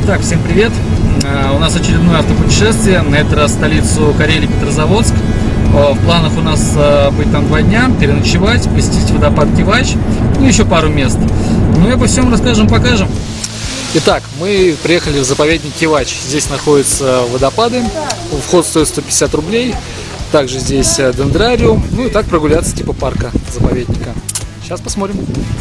Так, всем привет! У нас очередное автопутешествие, на этот раз в столицу Карелии, Петрозаводск. В планах у нас быть там 2 дня, переночевать, посетить водопад Кивач, ну еще пару мест. Ну и обо всем расскажем, покажем. Итак, мы приехали в заповедник Кивач. Здесь находятся водопады, вход стоит 150 рублей. Также здесь дендрариум, ну и так прогуляться типа парка заповедника. Сейчас посмотрим.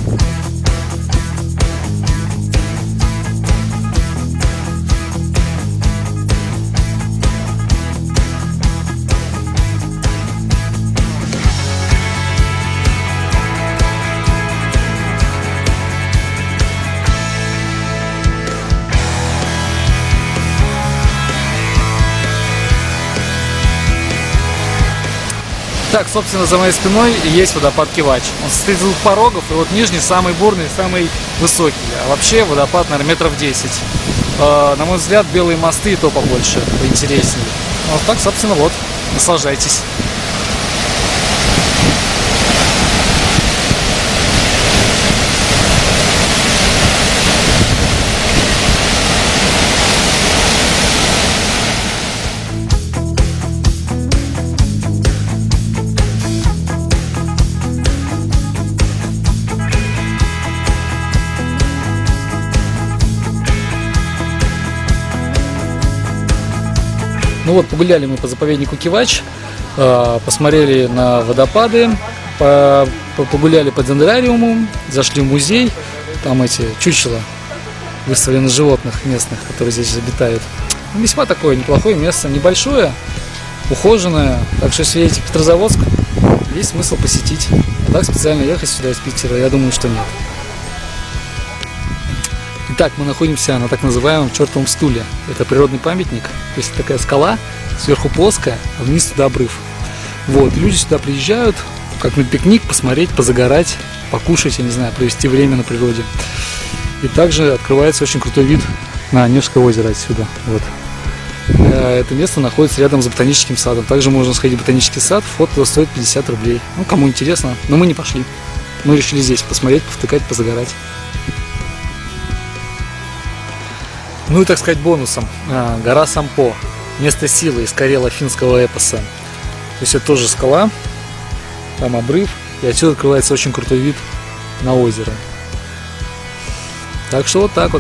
Так, собственно, за моей спиной есть водопад Кивач. Он состоит из 2 порогов, и вот нижний самый бурный, самый высокий. А вообще водопад, наверное, метров 10. На мой взгляд, белые мосты и то побольше, поинтереснее. Вот так, собственно, вот, наслаждайтесь. Ну вот, погуляли мы по заповеднику Кивач, посмотрели на водопады, погуляли по дендрариуму, зашли в музей, там эти чучела выставлены животных местных, которые здесь обитают. Весьма такое неплохое место, небольшое, ухоженное, так что если едете в Петрозаводск, есть смысл посетить. А так специально ехать сюда из Питера, я думаю, что нет. Итак, мы находимся на так называемом чертовом стуле. Это природный памятник, то есть такая скала, сверху плоская, а вниз туда обрыв. Вот, люди сюда приезжают, как на пикник, посмотреть, позагорать, покушать, я не знаю, провести время на природе. И также открывается очень крутой вид на Онежское озеро отсюда. Вот. Это место находится рядом с ботаническим садом. Также можно сходить в ботанический сад, вход туда стоит 50 рублей. Ну, кому интересно, но мы не пошли. Мы решили здесь посмотреть, повтыкать, позагорать. Ну и, так сказать, бонусом. Гора Сампо. Место силы из карело-финского эпоса. То есть это тоже скала. Там обрыв. И отсюда открывается очень крутой вид на озеро. Так что вот так вот.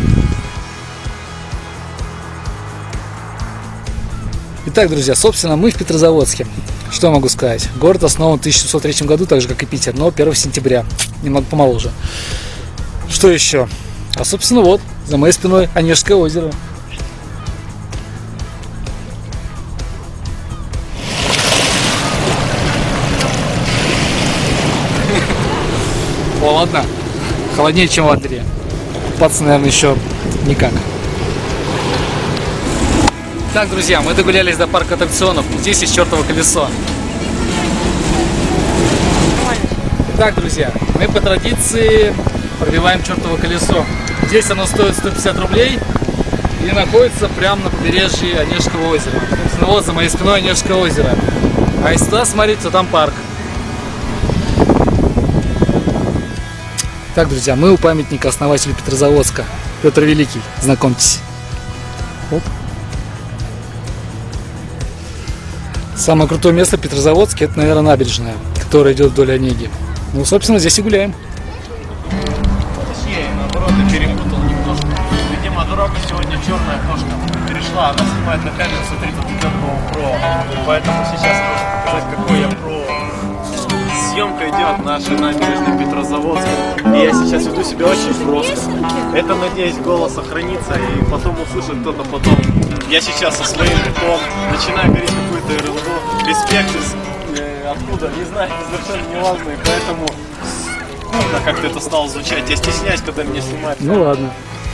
Итак, друзья, собственно, мы в Петрозаводске. Что я могу сказать? Город основан в 1703 году, так же как и Питер, но 1 сентября. Немного помоложе. Что еще? А, собственно, вот, за моей спиной Онежское озеро. Холодно. Холоднее, чем в Адре. Купаться, наверное, еще никак. Так, друзья, мы догулялись до парка аттракционов. Здесь есть чертово колесо. Так, друзья, мы по традиции пробиваем чертово колесо. Здесь оно стоит 150 рублей и находится прямо на побережье Онежского озера. Собственно, вот за моей спиной Онежское озеро. А если туда смотреть, то там парк. Так, друзья, мы у памятника основателя Петрозаводска. Петр Великий. Знакомьтесь. Оп. Самое крутое место в Петрозаводске — это, наверное, набережная, которая идет вдоль Онеги. Ну, собственно, здесь и гуляем. Наоборот, я перепутал немножко. Видимо, дорога сегодня черная кнопка перешла, она снимает на камеру, смотри, тут идет GoPro. Поэтому сейчас я должен показать, какой я про. Съемка идет нашей набережной Петрозаводска. И я сейчас веду себя очень просто. Это, надеюсь, голос сохранится и потом услышит кто-то потом. Я сейчас со своим ртом начинаю говорить какую-то ерунду. Респект откуда, не знаю, совершенно не важно, и поэтому как-то это стало звучать. Я стесняюсь, когда меня снимают. Ну ладно.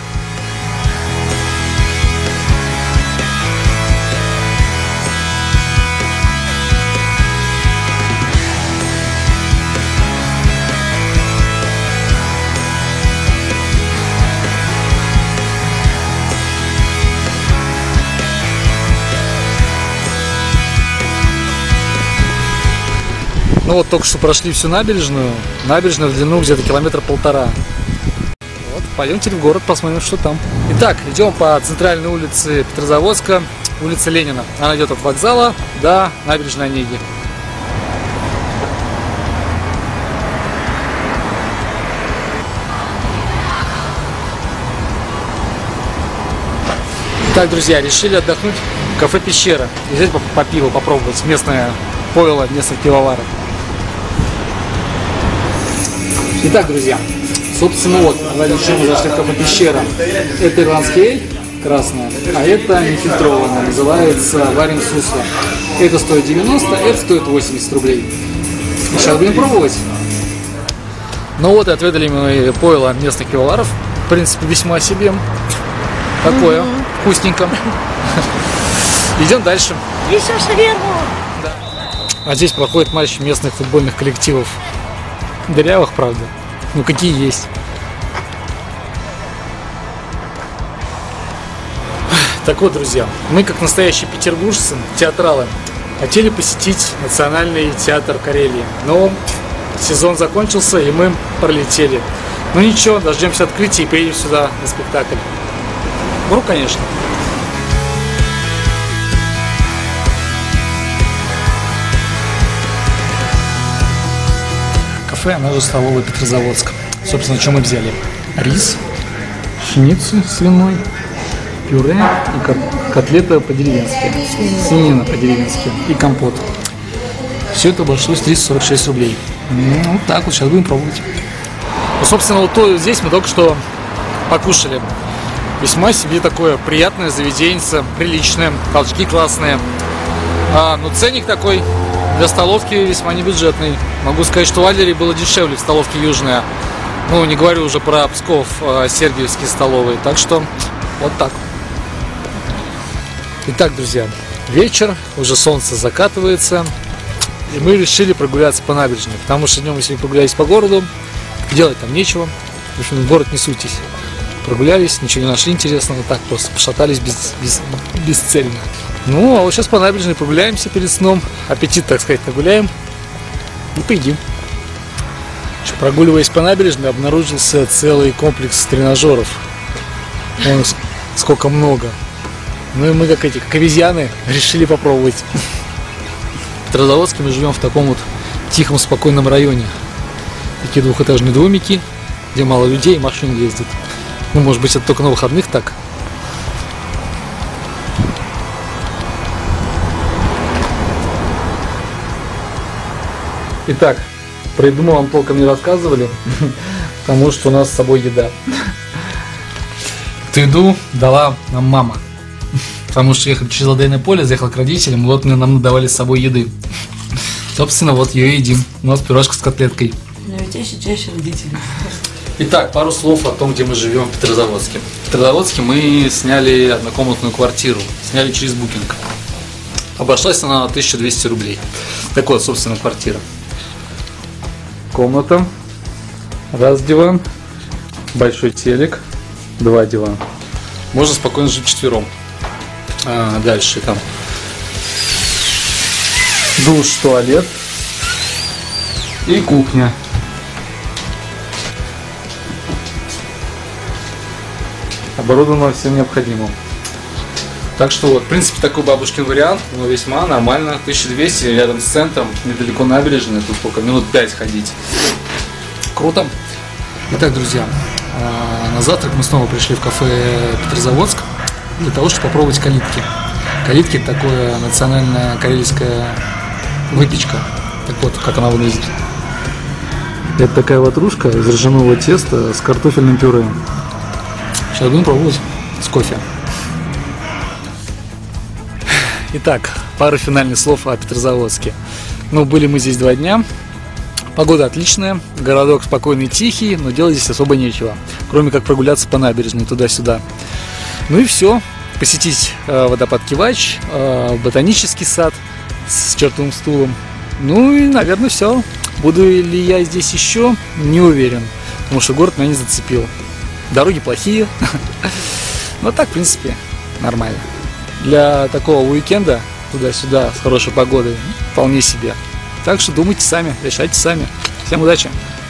Ну вот только что прошли всю набережную. Набережная в длину где-то 1,5 километра. Вот. пойдемте в город, посмотрим, что там. Итак, идем по центральной улице Петрозаводска, улица Ленина. Она идет от вокзала до набережной Онеги. Так, друзья, решили отдохнуть в кафе «Пещера». И взять по пиву попробовать местное пойло местных пивоваров. Итак, друзья, собственно, вот, мы зашли в кафе «Пещера». Это ирландский эль, красная, а это нефильтрованная, называется «Варим сусло». Это стоит 90, это стоит 80 рублей. Сейчас будем пробовать. Ну вот, и отведали мы пойло местных пивоваров. В принципе, весьма себе. Такое, вкусненько. Идем дальше. Еще шаверму. Да. А здесь проходит матч местных футбольных коллективов. Дырявых, правда. Ну, какие есть. Так вот, друзья, мы, как настоящие петербуржцы, театралы, хотели посетить Национальный театр Карелии. Но сезон закончился, и мы пролетели. Ну ничего, дождемся открытия и приедем сюда на спектакль. Вру, конечно. Кафе, оно же столовая Петрозаводск. Собственно, что мы взяли? Рис, шницель свиной, пюре и котлета по-деревенски. Свинина по-деревенски и компот. Все это обошлось 346 рублей. Ну, вот так вот, сейчас будем пробовать. Ну, собственно, вот то здесь мы только что покушали. Весьма себе такое приятное заведение, приличное, толчки классные. Но ценник такой для столовки весьма небюджетный. Могу сказать, что в Адлере было дешевле в столовке Южная. Ну, не говорю уже про Псков, Сергиевские столовые. Так что вот так. Итак, друзья, вечер, уже солнце закатывается. И мы решили прогуляться по набережной. Потому что днем мы сегодня прогулялись по городу. Делать там нечего. В общем, в город не суйтесь. Прогулялись, ничего не нашли интересного, так просто пошатались бесцельно. Ну, а вот сейчас по набережной прогуляемся перед сном, аппетит, так сказать, нагуляем и поедим. Прогуливаясь по набережной, обнаружился целый комплекс тренажеров. Вон сколько много. Ну и мы, как обезьяны, решили попробовать. В Петрозаводске мы живем в таком вот тихом, спокойном районе. Такие двухэтажные домики, где мало людей и машины ездят. Ну, может быть, это только на выходных так. Итак, про еду мы вам толком не рассказывали, потому что у нас с собой еда. Эту еду дала нам мама. Потому что ехали через Ладейное поле, заехал к родителям, вот нам давали с собой еды. Собственно, вот ее едим. У нас пирожка с котлеткой. Но ведь чаще родители. Итак, пару слов о том, где мы живем в Петрозаводске. В Петрозаводске мы сняли однокомнатную квартиру. Сняли через букинг. Обошлась она на 1200 рублей. Так вот, собственно, квартира. Комната. Раз диван. Большой телек. Два дивана. Можно спокойно жить вчетвером. Дальше там душ, туалет и кухня. Оборудовано всем необходимым. Так что вот, в принципе, такой бабушкин вариант, но весьма нормально. 1200 рядом с центром, недалеко набережная, тут сколько, минут 5 ходить. Круто. Итак, друзья, на завтрак мы снова пришли в кафе Петрозаводск для того, чтобы попробовать калитки. Калитки — это такое национальная карельская выпечка. Так вот, как она выглядит. Это такая ватрушка из ржаного теста с картофельным пюре. Сейчас будем пробовать с кофе. Итак, пару финальных слов о Петрозаводске. Ну, были мы здесь 2 дня. Погода отличная, городок спокойный, тихий, но делать здесь особо нечего, кроме как прогуляться по набережной туда-сюда. Ну и все. Посетить водопад Кивач, ботанический сад с чертовым стулом. Ну и, наверное, все. Буду ли я здесь еще? Не уверен, потому что город меня не зацепил. Дороги плохие, но так, в принципе, нормально. Для такого уикенда туда-сюда с хорошей погодой вполне себе. Так что думайте сами, решайте сами. Всем удачи!